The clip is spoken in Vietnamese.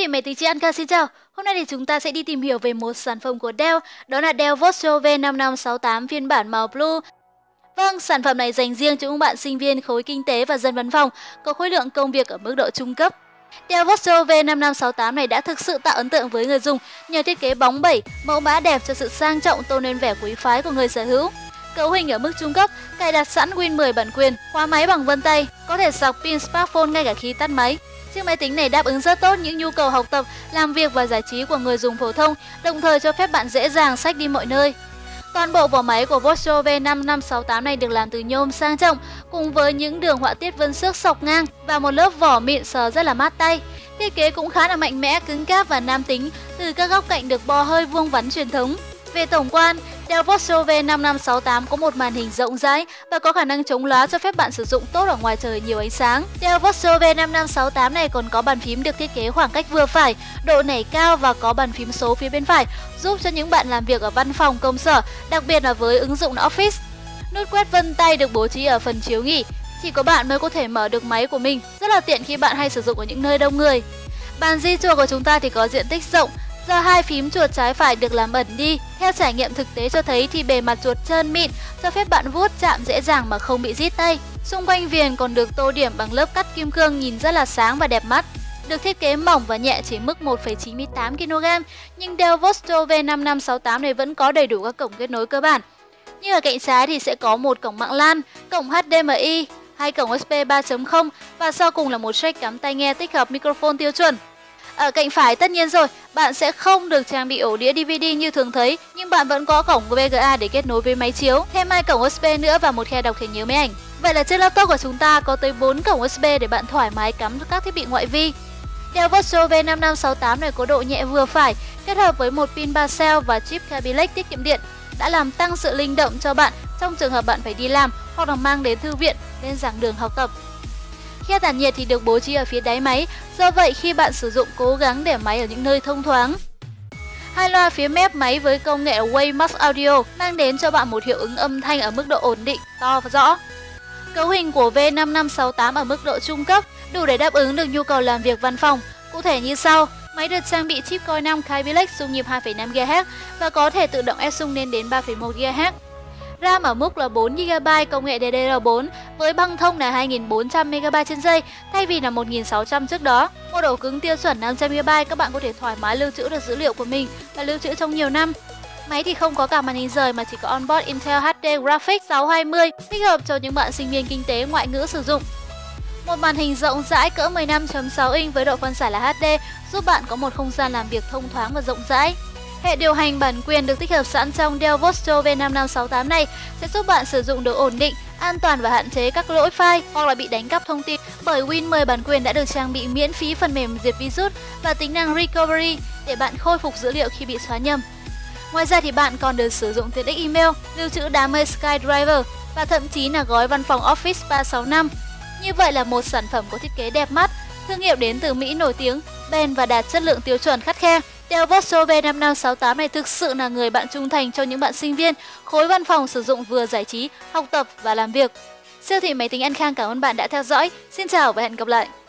thị máy tính chị Anka xin chào. Hôm nay thì chúng ta sẽ đi tìm hiểu về một sản phẩm của Dell, đó là Dell Vostro V5568 phiên bản màu Blue. Vâng, sản phẩm này dành riêng cho những bạn sinh viên khối kinh tế và dân văn phòng có khối lượng công việc ở mức độ trung cấp. Dell Vostro V5568 này đã thực sự tạo ấn tượng với người dùng nhờ thiết kế bóng bẩy, mẫu mã đẹp cho sự sang trọng tôn lên vẻ quý phái của người sở hữu. Cấu hình ở mức trung cấp, cài đặt sẵn Win 10 bản quyền, khóa máy bằng vân tay, có thể sạc pin smartphone ngay cả khi tắt máy. Chiếc máy tính này đáp ứng rất tốt những nhu cầu học tập, làm việc và giải trí của người dùng phổ thông, đồng thời cho phép bạn dễ dàng xách đi mọi nơi. Toàn bộ vỏ máy của Vostro V5568 này được làm từ nhôm sang trọng, cùng với những đường họa tiết vân xước sọc ngang và một lớp vỏ mịn sờ rất là mát tay. Thiết kế cũng khá là mạnh mẽ, cứng cáp và nam tính, từ các góc cạnh được bo hơi vuông vắn truyền thống. Về tổng quan, Dell Vostro V5568 có một màn hình rộng rãi và có khả năng chống lóa cho phép bạn sử dụng tốt ở ngoài trời nhiều ánh sáng. Dell Vostro V5568 này còn có bàn phím được thiết kế khoảng cách vừa phải, độ nảy cao và có bàn phím số phía bên phải, giúp cho những bạn làm việc ở văn phòng công sở, đặc biệt là với ứng dụng Office. Nút quét vân tay được bố trí ở phần chiếu nghỉ, chỉ có bạn mới có thể mở được máy của mình, rất là tiện khi bạn hay sử dụng ở những nơi đông người. Bàn di chuột của chúng ta thì có diện tích rộng, do hai phím chuột trái phải được làm ẩn đi. Theo trải nghiệm thực tế cho thấy thì bề mặt chuột trơn mịn, cho phép bạn vuốt chạm dễ dàng mà không bị rít tay. Xung quanh viền còn được tô điểm bằng lớp cắt kim cương nhìn rất là sáng và đẹp mắt. Được thiết kế mỏng và nhẹ chỉ mức 1,98 kg, nhưng Dell Vostro V5568 này vẫn có đầy đủ các cổng kết nối cơ bản. Như ở cạnh trái thì sẽ có một cổng mạng LAN, cổng HDMI, hai cổng USB 3.0 và sau cùng là một jack cắm tai nghe tích hợp microphone tiêu chuẩn. Ở cạnh phải tất nhiên rồi, bạn sẽ không được trang bị ổ đĩa DVD như thường thấy, nhưng bạn vẫn có cổng VGA để kết nối với máy chiếu, thêm hai cổng USB nữa và một khe đọc thẻ nhớ máy ảnh. Vậy là chiếc laptop của chúng ta có tới 4 cổng USB để bạn thoải mái cắm các thiết bị ngoại vi. Dell Vostro V5568 này có độ nhẹ vừa phải, kết hợp với một pin 3 cell và chip Kaby Lake tiết kiệm điện, đã làm tăng sự linh động cho bạn trong trường hợp bạn phải đi làm hoặc là mang đến thư viện, lên giảng đường học tập. Khe tản nhiệt thì được bố trí ở phía đáy máy, do vậy khi bạn sử dụng cố gắng để máy ở những nơi thông thoáng. Hai loa phía mép máy với công nghệ Waymax Audio mang đến cho bạn một hiệu ứng âm thanh ở mức độ ổn định, to và rõ. Cấu hình của V5568 ở mức độ trung cấp, đủ để đáp ứng được nhu cầu làm việc văn phòng. Cụ thể như sau: máy được trang bị chip Core 5 Kaby Lake xung nhịp 2,5 GHz và có thể tự động ép xung lên đến 3,1 GHz. RAM ở mức là 4GB công nghệ DDR4 với băng thông là 2400 MB trên giây thay vì là 1600 trước đó. Một ổ cứng tiêu chuẩn 500GB, các bạn có thể thoải mái lưu trữ được dữ liệu của mình và lưu trữ trong nhiều năm. Máy thì không có cả màn hình rời mà chỉ có onboard Intel HD Graphics 620, thích hợp cho những bạn sinh viên kinh tế ngoại ngữ sử dụng. Một màn hình rộng rãi cỡ 15.6 inch với độ phân giải là HD giúp bạn có một không gian làm việc thông thoáng và rộng rãi. Hệ điều hành bản quyền được tích hợp sẵn trong Dell Vostro V5568 này sẽ giúp bạn sử dụng được ổn định, an toàn và hạn chế các lỗi file hoặc là bị đánh cắp thông tin, bởi Win 10 bản quyền đã được trang bị miễn phí phần mềm diệt virus và tính năng Recovery để bạn khôi phục dữ liệu khi bị xóa nhầm. Ngoài ra thì bạn còn được sử dụng tiện ích email, lưu trữ đam mê SkyDriver và thậm chí là gói văn phòng Office 365. Như vậy là một sản phẩm có thiết kế đẹp mắt, thương hiệu đến từ Mỹ nổi tiếng, bền và đạt chất lượng tiêu chuẩn khắt khe. Dell Vostro V5568 này thực sự là người bạn trung thành cho những bạn sinh viên khối văn phòng sử dụng vừa giải trí, học tập và làm việc. Siêu thị máy tính An Khang cảm ơn bạn đã theo dõi. Xin chào và hẹn gặp lại!